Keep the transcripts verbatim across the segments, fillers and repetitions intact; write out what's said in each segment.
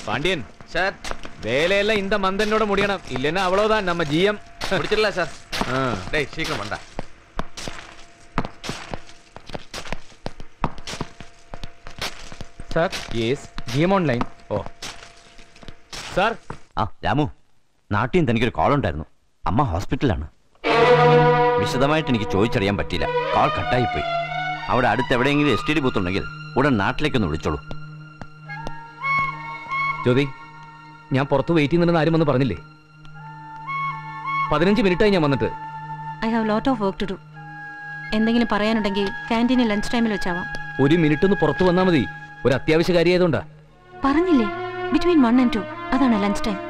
Pandian sir, வேலையெல்லாம் இந்த மந்தனோட முடியணும், இல்லைன்னா அவ்வளவுதான் நம்ம ஜிஎம். முடிச்சிடலாம் சார். டேய் சீக்கிரம் பண்ணா. Sir yes GM online. ഓ സാർ. ആ രാമു, നാട്ടിൽ നിന്ന് എനിക്കൊരു കോൾ ഉണ്ടായിരുന്നു. അമ്മ ഹോസ്പിറ്റലാണ്. വിശദമായിട്ട് എനിക്ക് ചോദിച്ചറിയാൻ പറ്റിയില്ല, കോൾ കട്ടായിപ്പോയി. അവിടെ അടുത്ത് എവിടെയെങ്കിലും എസ് ടി ഡി ബൂത്ത് ഉണ്ടെങ്കിൽ ഉടൻ നാട്ടിലേക്കൊന്ന് വിളിച്ചോളൂ. ജ്യോതി, ഞാൻ പുറത്ത് വെയിറ്റ് ചെയ്യുന്നുണ്ടെന്ന് ആരും വന്ന് പറഞ്ഞില്ലേ? പതിനഞ്ച് മിനിറ്റായി ഞാൻ വന്നിട്ട്. I have lot of work to do. എന്തെങ്കിലും പറയാനുണ്ടെങ്കിൽ ക്യാൻറ്റീനിൽ ലഞ്ച് ടൈമിൽ വെച്ചാവാം. ഒരു മിനിറ്റ് ഒന്ന് പുറത്ത് വന്നാൽ മതി, ഒരു അത്യാവശ്യ കാര്യമായതുകൊണ്ടാ. പറഞ്ഞില്ലേ, ബിറ്റ്വീൻ വൺ ആൻഡ് ടു, അതാണ് ലഞ്ച് ടൈം.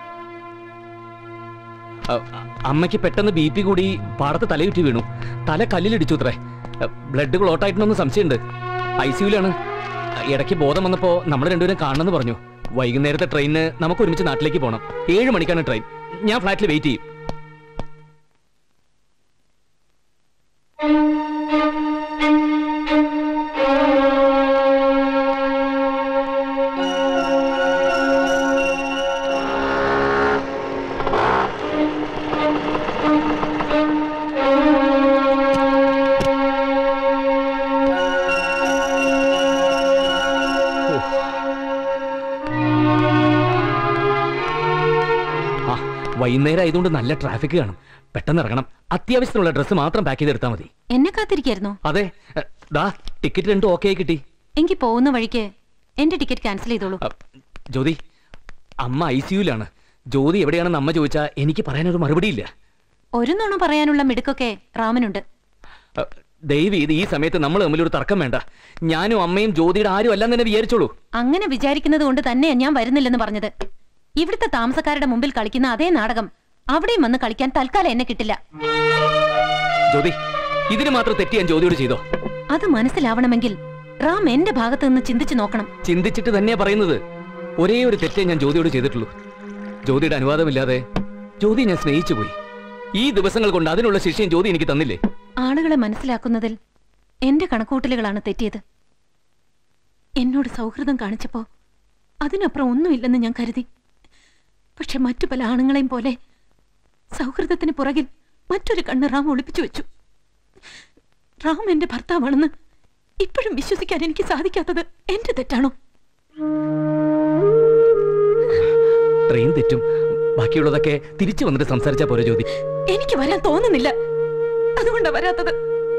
അമ്മയ്ക്ക് പെട്ടെന്ന് ബി പി കൂടി പാടത്ത് തലയുറ്റി വീണു, തല കല്ലിലിടിച്ചു അത്രേ. ബ്ലഡ് ക്ലോട്ടായിട്ടുണ്ടെന്ന് സംശയമുണ്ട്. ഐ സിയുലാണ്. ഇടയ്ക്ക് ബോധം വന്നപ്പോൾ നമ്മൾ രണ്ടുപേരും കാണണമെന്ന് പറഞ്ഞു. വൈകുന്നേരത്തെ ട്രെയിനിന് നമുക്ക് ഒരുമിച്ച് നാട്ടിലേക്ക് പോകണം. ഏഴ് മണിക്കാണ് ട്രെയിൻ. ഞാൻ ഫ്ലാറ്റിൽ വെയിറ്റ് ചെയ്യും. വൈകുന്നേരം ആയതുകൊണ്ട് നല്ല ട്രാഫിക് കാണും. പെട്ടെന്ന് ഇറങ്ങണം. അത്യാവശ്യത്തിനുള്ള ഡ്രസ്സ് മാത്രം പാക്ക് ചെയ്തെടുത്താൽ മതി. എന്നെ കാത്തിരിക്കായിരുന്നോ? അതെ, ദാ ടിക്കറ്റ് രണ്ടും ഓക്കെ ആയി കിട്ടി. എനിക്ക് പോകുന്ന വഴിക്ക് എന്റെ ടിക്കറ്റ് ക്യാൻസൽ ചെയ്തോളൂ. ജ്യോതി, അമ്മ ഐ സിയുലാണ്. ജ്യോതി എവിടെയാണെന്ന് അമ്മ ചോദിച്ചാൽ എനിക്ക് പറയാനൊരു മറുപടിയില്ല. ഒരു നുണ പറയാനുള്ള മിടുക്കൊക്കെ റാമനുണ്ട്. ദയവ് ഇത് ഈ സമയത്ത് നമ്മൾ തമ്മിലൊരു തർക്കം വേണ്ട. ഞാനും അമ്മയും ജ്യോതിയുടെ ആരും അല്ലാന്ന് തന്നെ വിചാരിച്ചോളൂ. അങ്ങനെ വിചാരിക്കുന്നത് കൊണ്ട് തന്നെയാ ഞാൻ വരുന്നില്ലെന്ന് പറഞ്ഞത്. ഇവിടുത്തെ താമസക്കാരുടെ മുമ്പിൽ കളിക്കുന്ന അതേ നാടകം അവിടെയും വന്ന് കളിക്കാൻ തൽക്കാലം എന്നെ കിട്ടില്ല. ജ്യോതി, ഇതിന് മാത്രം തെറ്റി ഞാൻ ജ്യോതിയോട് ചെയ്തോ? അത് മനസ്സിലാവണമെങ്കിൽ റാം എന്റെ ഭാഗത്ത് നിന്ന് ചിന്തിച്ചു നോക്കണം. ചിന്തിച്ചിട്ട് തന്നെയാ പറയുന്നത്. ഒരേ ഒരു തെറ്റേ ഞാൻ ജ്യോതിയോട് ചെയ്തിട്ടുള്ളൂ. ജ്യോതിയുടെ അനുവാദമില്ലാതെ ജ്യോതി ഞാൻ സ്നേഹിച്ചു പോയി. ഈ ദിവസങ്ങൾ കൊണ്ട് അതിനുള്ള ശിക്ഷയും ജ്യോതി എനിക്ക് തന്നില്ലേ? ആളുകളെ മനസ്സിലാക്കുന്നതിൽ എന്റെ കണക്കൂട്ടലുകളാണ് തെറ്റിയത്. എന്നോട് സൗഹൃദം കാണിച്ചപ്പോ അതിനപ്പുറം ഒന്നുമില്ലെന്ന് ഞാൻ കരുതി. പക്ഷെ മറ്റു പല ആണുങ്ങളെയും പോലെ സൗഹൃദത്തിന് പുറകിൽ മറ്റൊരു കണ്ണ് റാം ഒളിപ്പിച്ചു വെച്ചു. റാം എന്റെ ഭർത്താവാണെന്ന് ഇപ്പോഴും വിശ്വസിക്കാൻ എനിക്ക് സാധിക്കാത്തത് എന്റെ തെറ്റാണോ? ട്രെയിൻ തെറ്റും, ബാക്കിയുള്ളതൊക്കെ തിരിച്ചു വന്നിട്ട് സംസാരിച്ചാ പോരെ ജ്യോതി? എനിക്ക് വരാൻ തോന്നുന്നില്ല, അതുകൊണ്ടാ വരാത്തത്.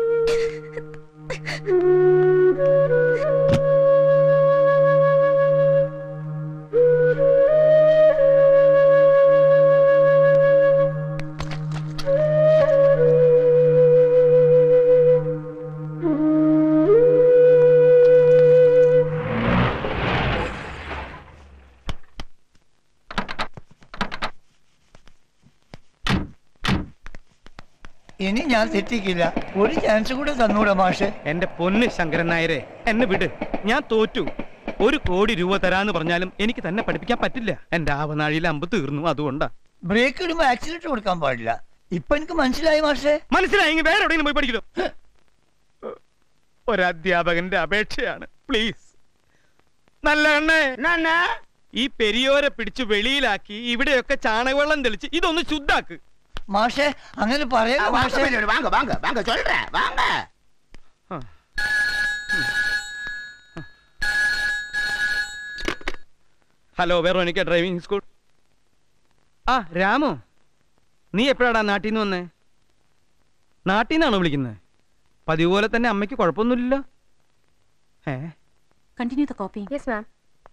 ഇനി ഞാൻ തെറ്റിക്കില്ല. ഒരു ചാൻസ് കൂടെ തന്നൂടെ മാഷെ? എന്റെ പൊന്ന് ശങ്കരൻ നായരെ, എന്നെ വിട്. ഞാൻ തോറ്റു. ഒരു കോടി രൂപ തരാന്ന് പറഞ്ഞാലും എനിക്ക് തന്നെ പഠിപ്പിക്കാൻ പറ്റില്ല. എന്റെ ആവനാഴിയിൽ അമ്പ് തീർന്നു, അതുകൊണ്ടാ. ബ്രേക്ക് ഇടുമ്പോ ആക്സിലേറ്റർ കൊടുക്കാൻ പാടില്ല. ഇപ്പൊ എനിക്ക് മനസ്സിലായി മാഷെ. മനസ്സിലായെങ്കിൽ വേറെ എവിടെയെങ്കിലും പോയി പഠിക്കലോ. ഒരധ്യാപകന്റെ അപേക്ഷയാണ്, പ്ലീസ്. നല്ല എണ്ണേ, ഈ പെരിയോരെ പിടിച്ച് വെളിയിലാക്കി ഇവിടെയൊക്കെ ചാണകവെള്ളം തെളിച്ച് ഇതൊന്ന് ശുദ്ധാക്ക്. മാഷെ അങ്ങനെ പറയാ മാഷെ. Hello, Veronica driving school. ആ രാമു, നീ എപ്പോഴാടാ നാട്ടിൽ നിന്ന് വന്നേ? നാട്ടിൽ നിന്നാണോ വിളിക്കുന്നത്? പതിവ് പോലെ തന്നെ അമ്മയ്ക്ക് കുഴപ്പമൊന്നുമില്ലല്ലോ. ഏ continue the copy. Yes ma'am.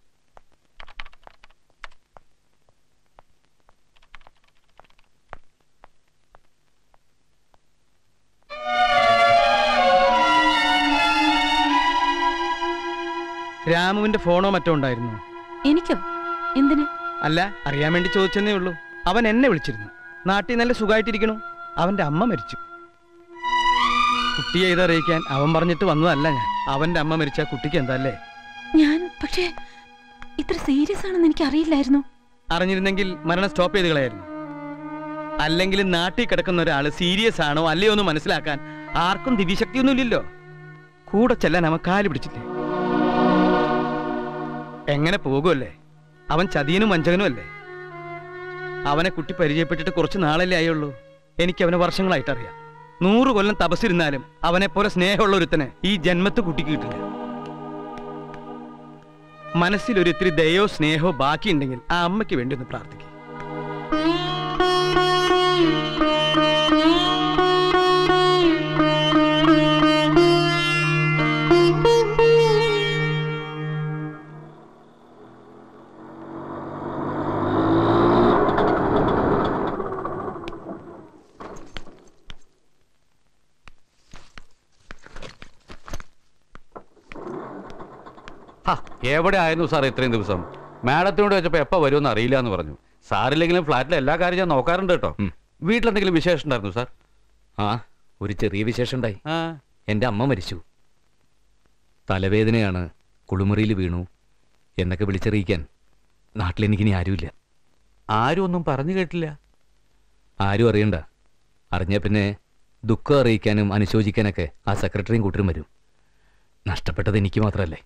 രാമുവിന്റെ ഫോണോ മറ്റോ ഉണ്ടായിരുന്നു? എനിക്കോ? എന്തിന്? അല്ല, അറിയാൻ വേണ്ടി ചോദിച്ചെന്നേ ഉള്ളൂ. അവൻ എന്നെ വിളിച്ചിരുന്നു. നാട്ടിൽ നല്ല സുഖമായിട്ടിരിക്കണു. അവന്റെ അമ്മ മരിച്ചു. കുട്ടിയെ ഇതറിയിക്കാൻ അവൻ പറഞ്ഞിട്ട് വന്നതല്ല ഞാൻ. അവന്റെ അമ്മ മരിച്ച കുട്ടിക്ക് എന്താല്ലേ? ഞാൻ പക്ഷേ ഇത്ര സീരിയസ് ആണെന്ന് എനിക്ക് അറിയില്ലായിരുന്നു. അറിഞ്ഞിരുന്നെങ്കിൽ മരണം സ്റ്റോപ്പ് ചെയ്ത് കളയായിരുന്നു. അല്ലെങ്കിൽ നാട്ടിൽ കിടക്കുന്ന ഒരാള് സീരിയസ് ആണോ അല്ലയോ എന്ന് മനസ്സിലാക്കാൻ ആർക്കും ദിവ്യശക്തിയൊന്നുമില്ലല്ലോ. കൂടെ ചെല്ലാൻ അവൻ കാല് പിടിച്ചില്ലേ? എങ്ങനെ പോകുമല്ലേ? അവൻ ചതിയനും വഞ്ചകനും അല്ലേ? അവനെ കുട്ടി പരിചയപ്പെട്ടിട്ട് കുറച്ച് നാളല്ലേ ആയുള്ളൂ. എനിക്ക് അവനെ വർഷങ്ങളായിട്ടറിയാം. നൂറ് കൊല്ലം തപസ്സിരുന്നാലും അവനെ പോലെ സ്നേഹമുള്ള ഒരുത്തനെ ഈ ജന്മത്ത് കുട്ടിക്ക് കിട്ടില്ല. മനസ്സിൽ ഒരു ഇത്തിരി ദയോ സ്നേഹമോ ബാക്കിയുണ്ടെങ്കിൽ ആ അമ്മയ്ക്ക് വേണ്ടി ഒന്ന് പ്രാർത്ഥിക്കും. എവിടെ ആയിരുന്നു സാർ ഇത്രയും ദിവസം? മാഡത്തിനോട് വെച്ചപ്പോൾ എപ്പോൾ വരുമെന്ന് അറിയില്ല എന്ന് പറഞ്ഞു. സാറില്ലെങ്കിലും ഫ്ലാറ്റിലെ എല്ലാ കാര്യം ഞാൻ നോക്കാറുണ്ട് കേട്ടോ. വീട്ടിലെന്തെങ്കിലും വിശേഷം ഉണ്ടായിരുന്നു സാർ? ആ, ഒരു ചെറിയ വിശേഷം ഉണ്ടായി. ആ, എൻ്റെ അമ്മ മരിച്ചു. തലവേദനയാണ്, കുളിമുറിയിൽ വീണു എന്നൊക്കെ വിളിച്ചറിയിക്കാൻ നാട്ടിലെനിക്കിനി ആരുമില്ല. ആരും ഒന്നും പറഞ്ഞു കേട്ടില്ല. ആരും അറിയണ്ട. അറിഞ്ഞാൽ പിന്നെ ദുഃഖം അറിയിക്കാനും അനുശോചിക്കാനൊക്കെ ആ സെക്രട്ടറിയും കൂട്ടരും വരും. നഷ്ടപ്പെട്ടത് എനിക്ക് മാത്രമല്ലേ.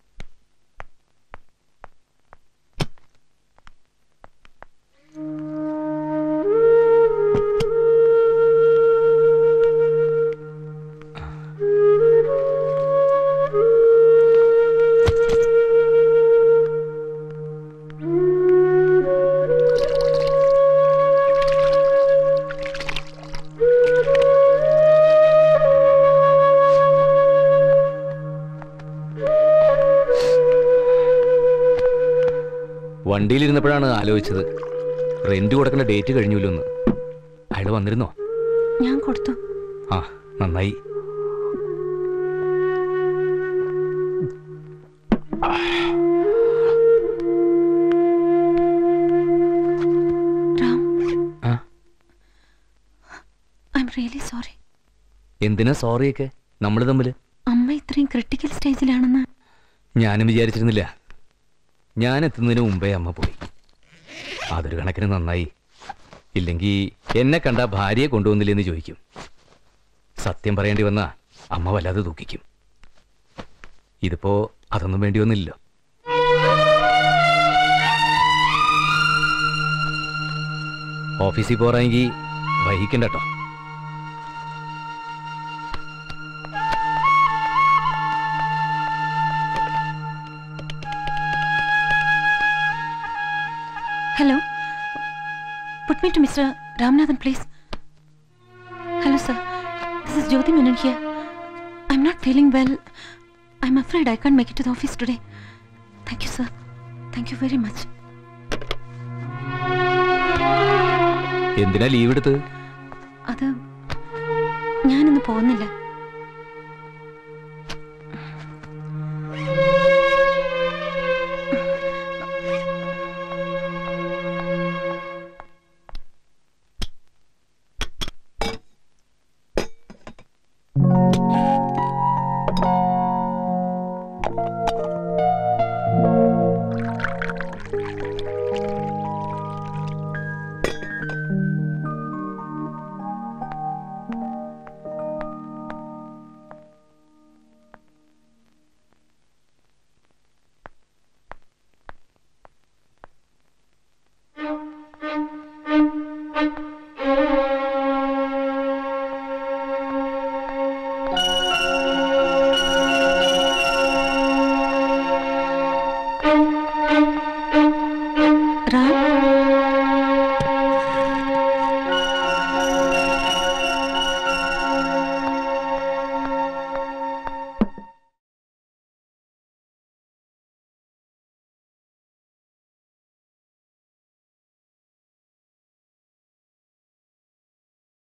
വണ്ടിയിലിരുന്നപ്പോഴാണ് ആലോചിച്ചത്, റെന്റ് കൊടുക്കുന്ന ഡേറ്റ് കഴിഞ്ഞല്ലോ എന്ന്. അയാൾ വന്നിരുന്നോ? ഞാൻ കൊടുത്തു. ആ, നന്നായി. റാം, ആ, ഐ എം റിയലി സോറി. എന്തിനാ സോറിയൊക്കെ? നമ്മൾ തമ്മിൽ അമ്മ ഇത്രയും ക്രിട്ടിക്കൽ സ്റ്റേജിലാണെന്ന് ഞാനും വിചാരിച്ചിരുന്നില്ല. ഞാൻ എത്തുന്നതിന് മുമ്പേ അമ്മ പോയി. അതൊരു കണക്കിന് നന്നായി. ഇല്ലെങ്കിൽ എന്നെ കണ്ട ഭാര്യയെ കൊണ്ടുവന്നില്ലെന്ന് ചോദിക്കും. സത്യം പറയേണ്ടി വന്നാ അമ്മ വല്ലാതെ ദുഃഖിക്കും. ഇതിപ്പോ അതൊന്നും വേണ്ടി വന്നില്ലല്ലോ. ഓഫീസിൽ പോറാമെങ്കിൽ വൈകിക്കണ്ട കേട്ടോ. Hello. Put me to Mister Ramanathan, please. Hello, sir. This is Jyoti Menon here. I'm not feeling well. I'm afraid I can't make it to the office today. Thank you, sir. Thank you very much. എന്തിനാ leave എടുത്തത്? അത് ഞാനിന്ന് പോകുന്നില്ല.